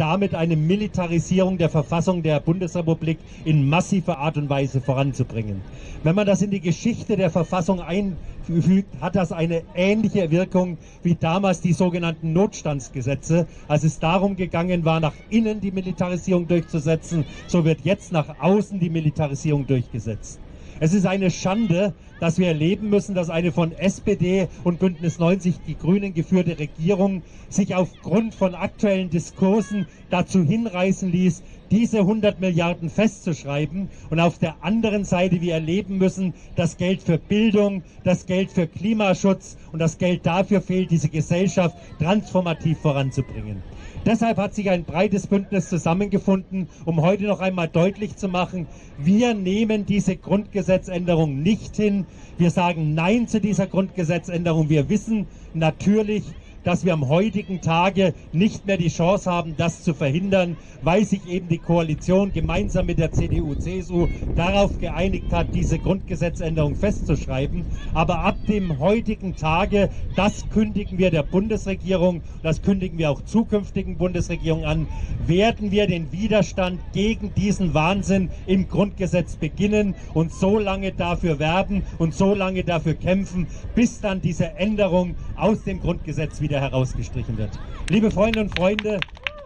damit eine Militarisierung der Verfassung der Bundesrepublik in massiver Art und Weise voranzubringen. Wenn man das in die Geschichte der Verfassung einfügt, hat das eine ähnliche Wirkung wie damals die sogenannten Notstandsgesetze. Als es darum gegangen war, nach innen die Militarisierung durchzusetzen, so wird jetzt nach außen die Militarisierung durchgesetzt. Es ist eine Schande, dass wir erleben müssen, dass eine von SPD und Bündnis 90 die Grünen geführte Regierung sich aufgrund von aktuellen Diskursen dazu hinreißen ließ, diese 100 Milliarden festzuschreiben, und auf der anderen Seite wir erleben müssen, das Geld für Bildung, das Geld für Klimaschutz und das Geld dafür fehlt, diese Gesellschaft transformativ voranzubringen. Deshalb hat sich ein breites Bündnis zusammengefunden, um heute noch einmal deutlich zu machen, wir nehmen diese Grundgesetzänderung nicht hin. Wir sagen Nein zu dieser Grundgesetzänderung. Wir wissen natürlich, dass wir am heutigen Tage nicht mehr die Chance haben, das zu verhindern, weil sich eben die Koalition gemeinsam mit der CDU, CSU darauf geeinigt hat, diese Grundgesetzänderung festzuschreiben. Aber ab dem heutigen Tage, das kündigen wir der Bundesregierung, das kündigen wir auch zukünftigen Bundesregierungen an, werden wir den Widerstand gegen diesen Wahnsinn im Grundgesetz beginnen und so lange dafür werben und so lange dafür kämpfen, bis dann diese Änderung aus dem Grundgesetz wieder herausgestrichen wird. Liebe Freundinnen und Freunde,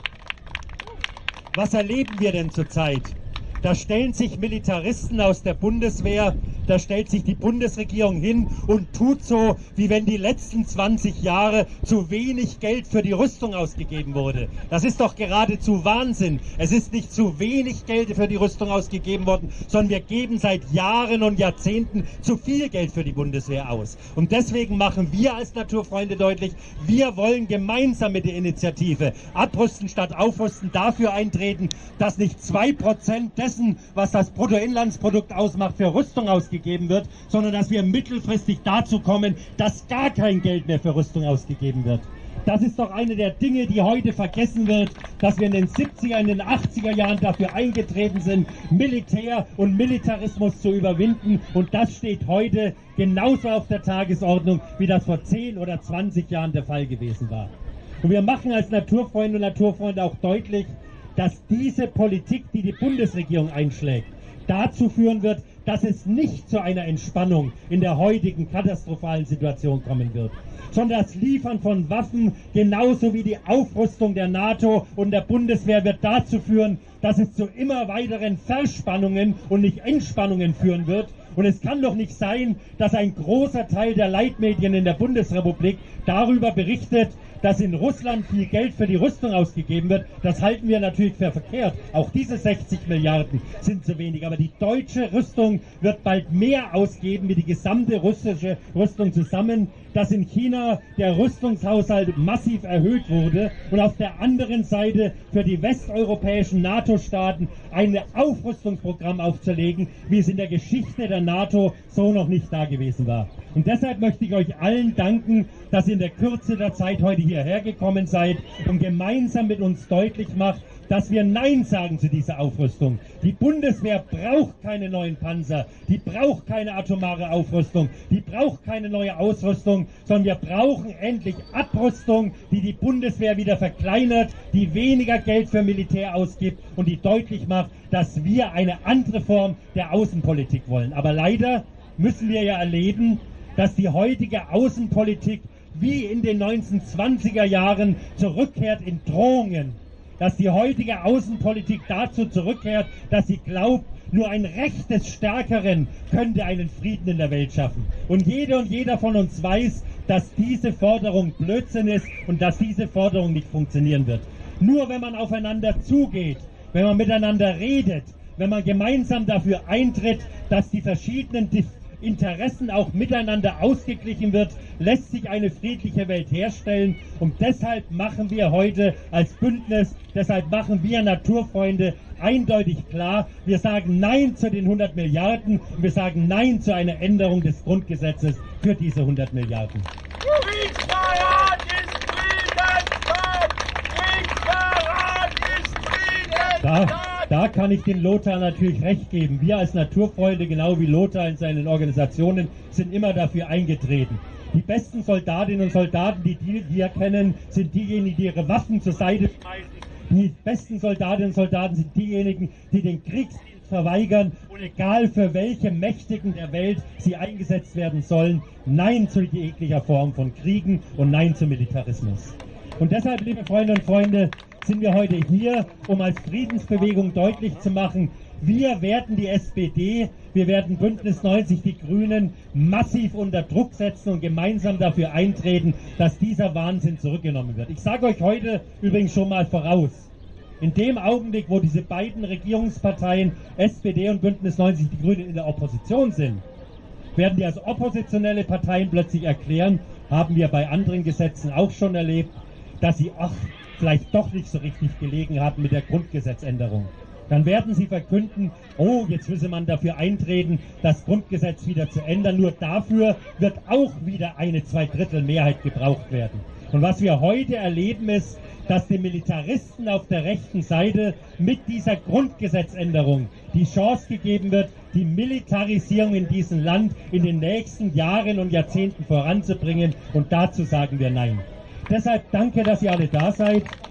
was erleben wir denn zurzeit? Da stellen sich Militaristen aus der Bundeswehr, da stellt sich die Bundesregierung hin und tut so, wie wenn die letzten 20 Jahre zu wenig Geld für die Rüstung ausgegeben wurde. Das ist doch geradezu Wahnsinn. Es ist nicht zu wenig Geld für die Rüstung ausgegeben worden, sondern wir geben seit Jahren und Jahrzehnten zu viel Geld für die Bundeswehr aus. Und deswegen machen wir als Naturfreunde deutlich, wir wollen gemeinsam mit der Initiative Abrüsten statt Aufrüsten dafür eintreten, dass nicht 2% dessen, was das Bruttoinlandsprodukt ausmacht, für Rüstung ausgegeben wird, sondern dass wir mittelfristig dazu kommen, dass gar kein Geld mehr für Rüstung ausgegeben wird. Das ist doch eine der Dinge, die heute vergessen wird, dass wir in den 70er, in den 80er Jahren dafür eingetreten sind, Militär und Militarismus zu überwinden. Und das steht heute genauso auf der Tagesordnung, wie das vor 10 oder 20 Jahren der Fall gewesen war. Und wir machen als Naturfreunde und Naturfreunde auch deutlich, dass diese Politik, die die Bundesregierung einschlägt, dazu führen wird, dass es nicht zu einer Entspannung in der heutigen katastrophalen Situation kommen wird, sondern das Liefern von Waffen genauso wie die Aufrüstung der NATO und der Bundeswehr wird dazu führen, dass es zu immer weiteren Verspannungen und nicht Entspannungen führen wird. Und es kann doch nicht sein, dass ein großer Teil der Leitmedien in der Bundesrepublik darüber berichtet, dass in Russland viel Geld für die Rüstung ausgegeben wird. Das halten wir natürlich für verkehrt. Auch diese 60 Milliarden sind zu wenig. Aber die deutsche Rüstung wird bald mehr ausgeben wie die gesamte russische Rüstung zusammen. Dass in China der Rüstungshaushalt massiv erhöht wurde und auf der anderen Seite für die westeuropäischen NATO-Staaten ein Aufrüstungsprogramm aufzulegen, wie es in der Geschichte der NATO so noch nicht da gewesen war. Und deshalb möchte ich euch allen danken, dass ihr in der Kürze der Zeit heute hierher gekommen seid und gemeinsam mit uns deutlich macht, dass wir Nein sagen zu dieser Aufrüstung. Die Bundeswehr braucht keine neuen Panzer, die braucht keine atomare Aufrüstung, die braucht keine neue Ausrüstung, sondern wir brauchen endlich Abrüstung, die die Bundeswehr wieder verkleinert, die weniger Geld für Militär ausgibt und die deutlich macht, dass wir eine andere Form der Außenpolitik wollen. Aber leider müssen wir ja erleben, dass die heutige Außenpolitik wie in den 1920er Jahren zurückkehrt in Drohungen. Dass die heutige Außenpolitik dazu zurückkehrt, dass sie glaubt, nur ein Recht des Stärkeren könnte einen Frieden in der Welt schaffen. Und jeder von uns weiß, dass diese Forderung Blödsinn ist und dass diese Forderung nicht funktionieren wird. Nur wenn man aufeinander zugeht, wenn man miteinander redet, wenn man gemeinsam dafür eintritt, dass die verschiedenen Interessen auch miteinander ausgeglichen wird, lässt sich eine friedliche Welt herstellen. Und deshalb machen wir heute als Bündnis, deshalb machen wir Naturfreunde eindeutig klar, wir sagen Nein zu den 100 Milliarden und wir sagen Nein zu einer Änderung des Grundgesetzes für diese 100 Milliarden. Kriegsverrat ist Friedenskampf! Kriegsverrat ist Friedenskampf! Da kann ich den Lothar natürlich recht geben. Wir als Naturfreunde, genau wie Lothar in seinen Organisationen, sind immer dafür eingetreten. Die besten Soldatinnen und Soldaten, die wir kennen, sind diejenigen, die ihre Waffen zur Seite schmeißen, Die besten Soldatinnen und Soldaten sind diejenigen, die den Kriegsdienst verweigern und egal für welche Mächtigen der Welt sie eingesetzt werden sollen, Nein zu jeglicher Form von Kriegen und Nein zum Militarismus. Und deshalb, liebe Freunde und Freunde, sind wir heute hier, um als Friedensbewegung deutlich zu machen, wir werden die SPD, wir werden Bündnis 90, die Grünen, massiv unter Druck setzen und gemeinsam dafür eintreten, dass dieser Wahnsinn zurückgenommen wird. Ich sage euch heute übrigens schon mal voraus, in dem Augenblick, wo diese beiden Regierungsparteien, SPD und Bündnis 90, die Grünen, in der Opposition sind, werden die als oppositionelle Parteien plötzlich erklären, haben wir bei anderen Gesetzen auch schon erlebt, dass sie vielleicht doch nicht so richtig gelegen hatten mit der Grundgesetzänderung. Dann werden sie verkünden, oh, jetzt müsse man dafür eintreten, das Grundgesetz wieder zu ändern. Nur dafür wird auch wieder eine Zweidrittelmehrheit gebraucht werden. Und was wir heute erleben ist, dass den Militaristen auf der rechten Seite mit dieser Grundgesetzänderung die Chance gegeben wird, die Militarisierung in diesem Land in den nächsten Jahren und Jahrzehnten voranzubringen. Und dazu sagen wir Nein. Deshalb danke, dass ihr alle da seid.